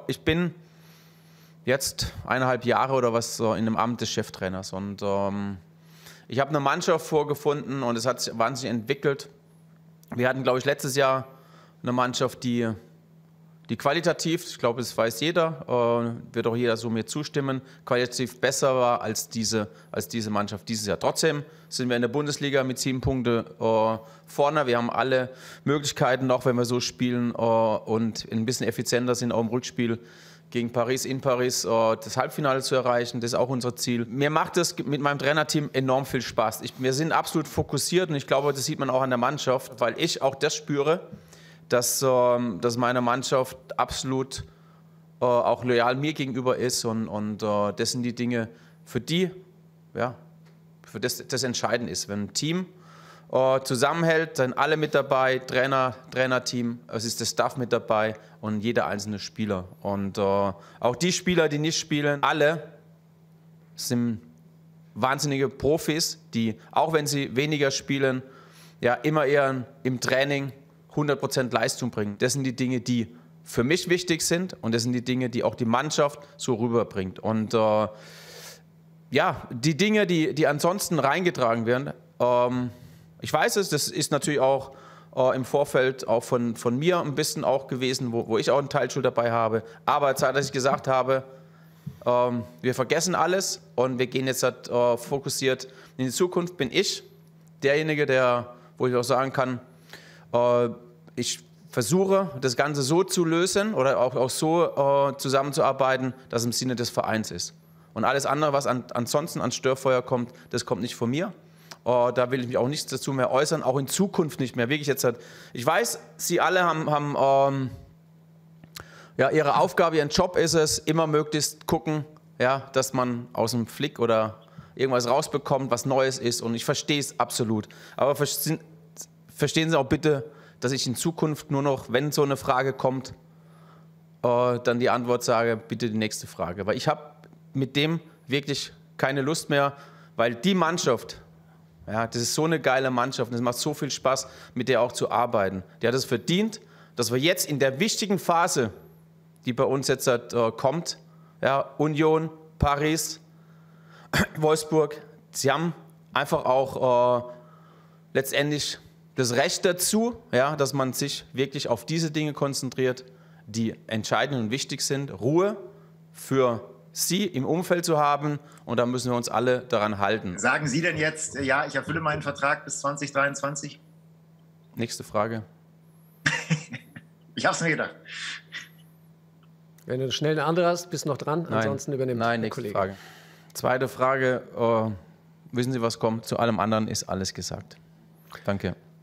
Ich bin jetzt 1,5 Jahre oder was in einem Amt des Cheftrainers und ich habe eine Mannschaft vorgefunden und es hat sich wahnsinnig entwickelt. Wir hatten, glaube ich, letztes Jahr eine Mannschaft, die qualitativ, ich glaube, das weiß jeder, wird auch jeder so mir zustimmen, qualitativ besser war als diese Mannschaft dieses Jahr. Trotzdem sind wir in der Bundesliga mit 7 Punkten vorne. Wir haben alle Möglichkeiten, auch wenn wir so spielen und ein bisschen effizienter sind, auch im Rückspiel gegen Paris, in Paris, das Halbfinale zu erreichen. Das ist auch unser Ziel. Mir macht es mit meinem Trainerteam enorm viel Spaß. Wir sind absolut fokussiert und ich glaube, das sieht man auch an der Mannschaft, weil ich auch das spüre, dass meine Mannschaft absolut auch loyal mir gegenüber ist und das sind die Dinge, für das entscheidend ist. Wenn ein Team zusammenhält, sind alle mit dabei, Trainerteam, es ist der Staff mit dabei und jeder einzelne Spieler. Und auch die Spieler, die nicht spielen, alle sind wahnsinnige Profis, die, auch wenn sie weniger spielen, ja immer eher im Training 100% Leistung bringen. Das sind die Dinge, die für mich wichtig sind und das sind die Dinge, die auch die Mannschaft so rüberbringt. Und die Dinge, die ansonsten reingetragen werden, ich weiß es, das ist natürlich auch im Vorfeld auch von mir ein bisschen auch gewesen, wo ich auch einen Teil Schuld dabei habe. Aber Zeit, dass ich gesagt habe, wir vergessen alles und wir gehen jetzt fokussiert in die Zukunft, bin ich derjenige, wo ich auch sagen kann, ich versuche, das Ganze so zu lösen oder auch so zusammenzuarbeiten, dass es im Sinne des Vereins ist. Und alles andere, was ansonsten an Störfeuer kommt, das kommt nicht von mir. Da will ich mich auch nichts dazu mehr äußern, auch in Zukunft nicht mehr. Wirklich jetzt ich weiß, Sie alle haben Ihre Aufgabe, Ihren Job ist es, immer möglichst gucken, dass man aus dem Flick oder irgendwas rausbekommt, was Neues ist. Und ich verstehe es absolut. Aber verstehen Sie auch bitte, dass ich in Zukunft nur noch, wenn so eine Frage kommt, dann die Antwort sage, bitte die nächste Frage. Weil ich habe mit dem wirklich keine Lust mehr, weil die Mannschaft, das ist so eine geile Mannschaft und es macht so viel Spaß, mit der auch zu arbeiten. Die hat es verdient, dass wir jetzt in der wichtigen Phase, die bei uns jetzt kommt, Union, Paris, Wolfsburg, sie haben einfach auch letztendlich das Recht dazu, dass man sich wirklich auf diese Dinge konzentriert, die entscheidend und wichtig sind. Ruhe für Sie im Umfeld zu haben und da müssen wir uns alle daran halten. Sagen Sie denn jetzt, ja, ich erfülle meinen Vertrag bis 2023? Nächste Frage. Ich habe es mir gedacht. Wenn du schnell eine andere hast, bist du noch dran, Nein. Ansonsten übernimmt der nächste Kollege. Frage. Zweite Frage, wissen Sie, was kommt? Zu allem anderen ist alles gesagt. Danke.